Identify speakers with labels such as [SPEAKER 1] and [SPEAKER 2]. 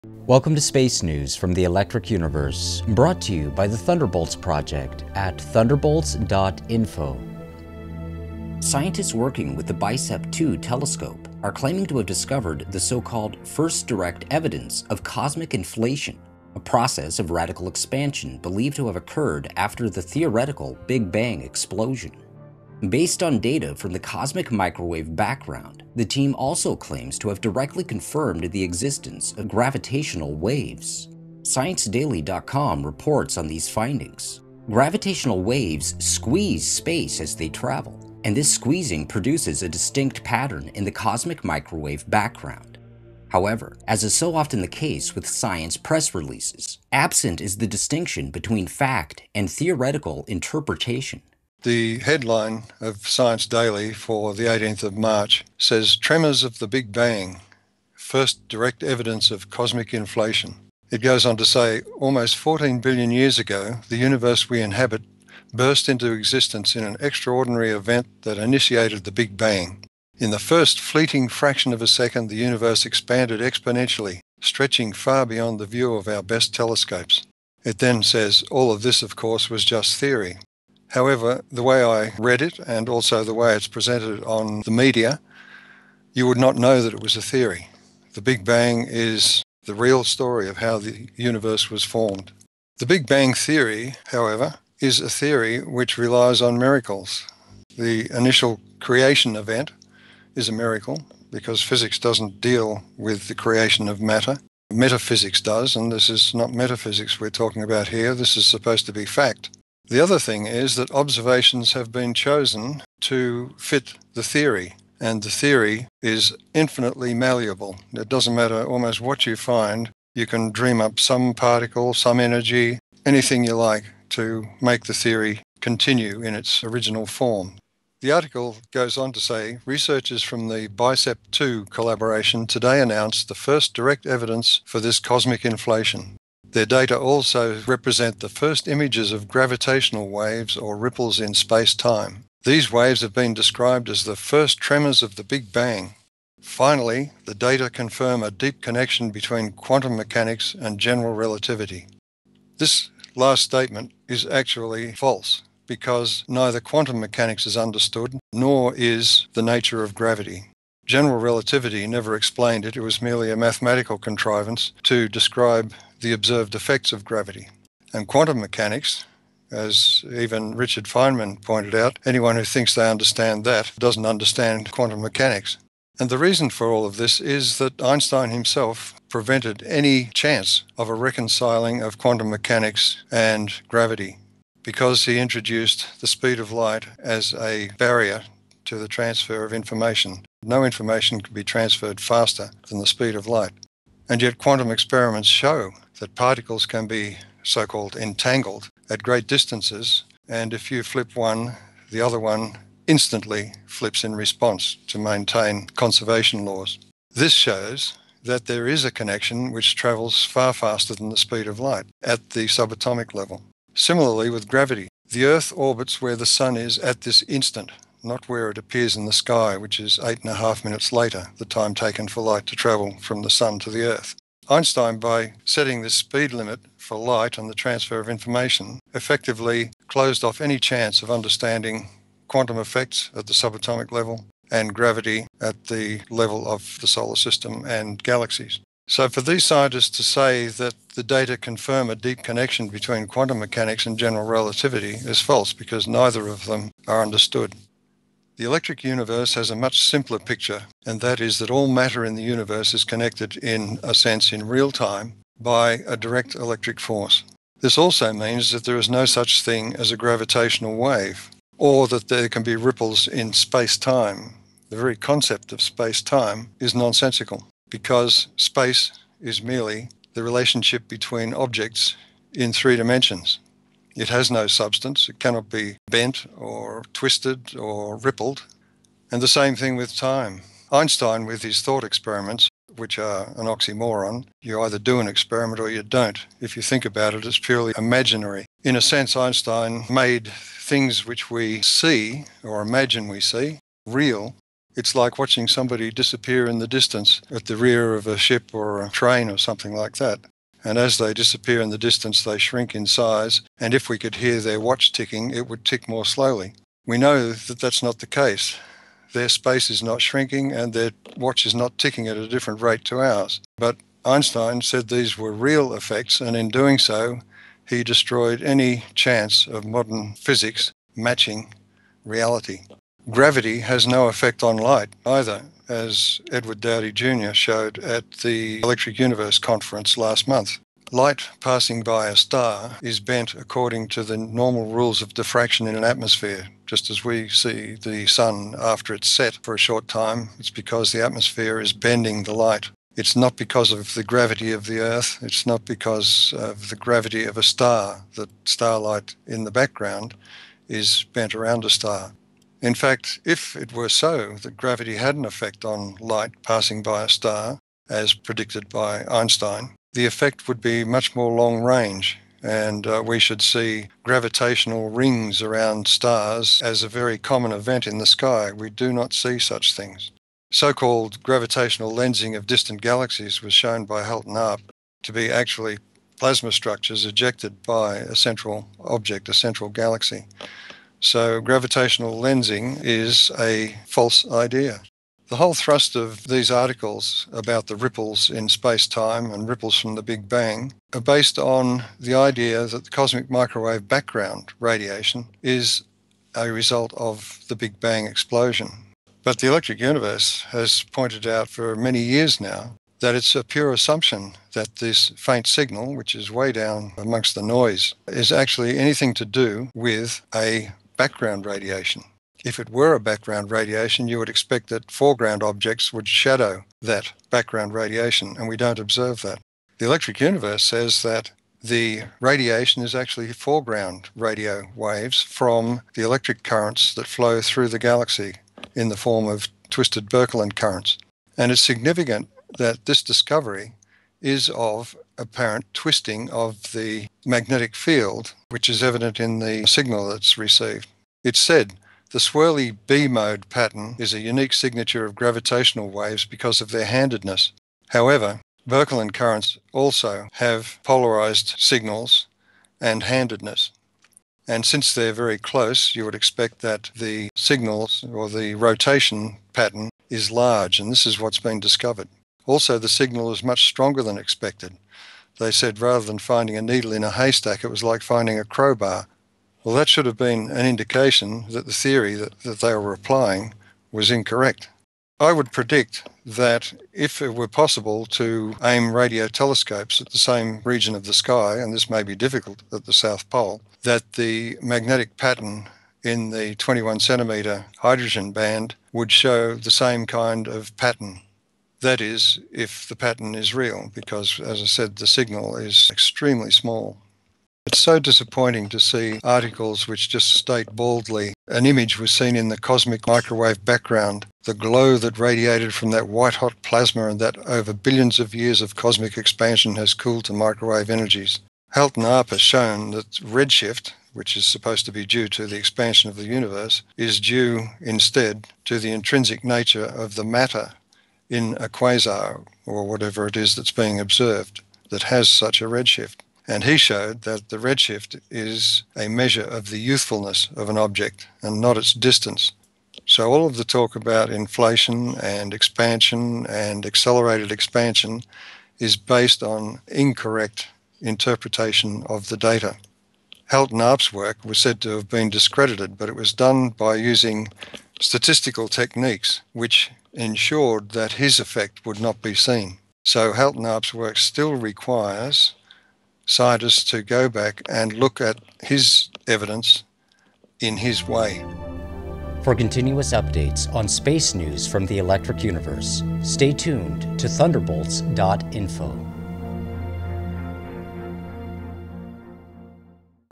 [SPEAKER 1] Welcome to Space News from the Electric Universe, brought to you by the Thunderbolts Project at thunderbolts.info. Scientists working with the BICEP 2 telescope are claiming to have discovered the so-called first direct evidence of cosmic inflation, a process of radical expansion believed to have occurred after the theoretical Big Bang explosion. Based on data from the cosmic microwave background, the team also claims to have directly confirmed the existence of gravitational waves. ScienceDaily.com reports on these findings. Gravitational waves squeeze space as they travel, and this squeezing produces a distinct pattern in the cosmic microwave background. However, as is so often the case with science press releases, absent is the distinction between fact and theoretical interpretation.
[SPEAKER 2] The headline of Science Daily for the 18th of March says, "Tremors of the Big Bang, first direct evidence of cosmic inflation." It goes on to say, almost 14 billion years ago, the universe we inhabit burst into existence in an extraordinary event that initiated the Big Bang. In the first fleeting fraction of a second, the universe expanded exponentially, stretching far beyond the view of our best telescopes. It then says, all of this, of course, was just theory. However, the way I read it, and also the way it's presented on the media, you would not know that it was a theory. The Big Bang is the real story of how the universe was formed. The Big Bang theory, however, is a theory which relies on miracles. The initial creation event is a miracle because physics doesn't deal with the creation of matter. Metaphysics does, and this is not metaphysics we're talking about here. This is supposed to be fact. The other thing is that observations have been chosen to fit the theory, and the theory is infinitely malleable. It doesn't matter almost what you find. You can dream up some particle, some energy, anything you like to make the theory continue in its original form. The article goes on to say, researchers from the BICEP 2 collaboration today announced the first direct evidence for this cosmic inflation. Their data also represent the first images of gravitational waves or ripples in space-time. These waves have been described as the first tremors of the Big Bang. Finally, the data confirm a deep connection between quantum mechanics and general relativity. This last statement is actually false because neither quantum mechanics is understood nor is the nature of gravity. General relativity never explained it. It was merely a mathematical contrivance to describe the observed effects of gravity. And quantum mechanics, as even Richard Feynman pointed out, anyone who thinks they understand that doesn't understand quantum mechanics. And the reason for all of this is that Einstein himself prevented any chance of a reconciling of quantum mechanics and gravity because he introduced the speed of light as a barrier to the transfer of information. No information can be transferred faster than the speed of light. And yet quantum experiments show that particles can be so-called entangled at great distances, and if you flip one, the other one instantly flips in response to maintain conservation laws. This shows that there is a connection which travels far faster than the speed of light at the subatomic level. Similarly with gravity, the Earth orbits where the Sun is at this instant, not where it appears in the sky, which is 8.5 minutes later, the time taken for light to travel from the Sun to the Earth. Einstein, by setting this speed limit for light and the transfer of information, effectively closed off any chance of understanding quantum effects at the subatomic level and gravity at the level of the solar system and galaxies. So for these scientists to say that the data confirm a deep connection between quantum mechanics and general relativity is false because neither of them are understood. The electric universe has a much simpler picture, and that is that all matter in the universe is connected in a sense in real time by a direct electric force. This also means that there is no such thing as a gravitational wave, or that there can be ripples in space-time. The very concept of space-time is nonsensical, because space is merely the relationship between objects in 3 dimensions. It has no substance. It cannot be bent or twisted or rippled. And the same thing with time. Einstein, with his thought experiments, which are an oxymoron, you either do an experiment or you don't. If you think about it, it's purely imaginary. In a sense, Einstein made things which we see or imagine we see real It's like watching somebody disappear in the distance at the rear of a ship or a train or something like that. And as they disappear in the distance, they shrink in size, and if we could hear their watch ticking, it would tick more slowly. We know that that's not the case. Their space is not shrinking and their watch is not ticking at a different rate to ours. But Einstein said these were real effects, and in doing so, he destroyed any chance of modern physics matching reality. Gravity has no effect on light either, as Edward Dowdy Jr. showed at the Electric Universe conference last month. Light passing by a star is bent according to the normal rules of diffraction in an atmosphere. Just as we see the sun after it's set for a short time, it's because the atmosphere is bending the light. It's not because of the gravity of the Earth. It's not because of the gravity of a star that starlight in the background is bent around a star. In fact, if it were so that gravity had an effect on light passing by a star, as predicted by Einstein, the effect would be much more long range, and we should see gravitational rings around stars as a very common event in the sky. We do not see such things. So-called gravitational lensing of distant galaxies was shown by Halton Arp to be actually plasma structures ejected by a central object, a central galaxy. So gravitational lensing is a false idea. The whole thrust of these articles about the ripples in space-time and ripples from the Big Bang are based on the idea that the cosmic microwave background radiation is a result of the Big Bang explosion. But the Electric Universe has pointed out for many years now that it's a pure assumption that this faint signal, which is way down amongst the noise, is actually anything to do with a background radiation. If it were a background radiation, you would expect that foreground objects would shadow that background radiation, and we don't observe that. The Electric Universe says that the radiation is actually foreground radio waves from the electric currents that flow through the galaxy in the form of twisted Birkeland currents. And it's significant that this discovery is of apparent twisting of the magnetic field, which is evident in the signal that's received. It's said the swirly B-mode pattern is a unique signature of gravitational waves because of their handedness. However, Birkeland currents also have polarized signals and handedness. And since they're very close, you would expect that the signals or the rotation pattern is large, and this is what's been discovered. Also, the signal is much stronger than expected. They said rather than finding a needle in a haystack, it was like finding a crowbar. Well, that should have been an indication that the theory that they were applying was incorrect. I would predict that if it were possible to aim radio telescopes at the same region of the sky, and this may be difficult at the South Pole, that the magnetic pattern in the 21 centimetre hydrogen band would show the same kind of pattern. That is, if the pattern is real, because, as I said, the signal is extremely small. It's so disappointing to see articles which just state baldly an image was seen in the cosmic microwave background, the glow that radiated from that white-hot plasma, and that over billions of years of cosmic expansion has cooled to microwave energies. Halton Arp has shown that redshift, which is supposed to be due to the expansion of the universe, is due instead to the intrinsic nature of the matter in a quasar, or whatever it is that's being observed, that has such a redshift. And he showed that the redshift is a measure of the youthfulness of an object and not its distance. So all of the talk about inflation and expansion and accelerated expansion is based on incorrect interpretation of the data. Halton Arp's work was said to have been discredited, but it was done by using statistical techniques which ensured that his effect would not be seen. So Halton Arp's work still requires scientists to go back and look at his evidence in his way.
[SPEAKER 1] For continuous updates on space news from the Electric Universe, stay tuned to thunderbolts.info.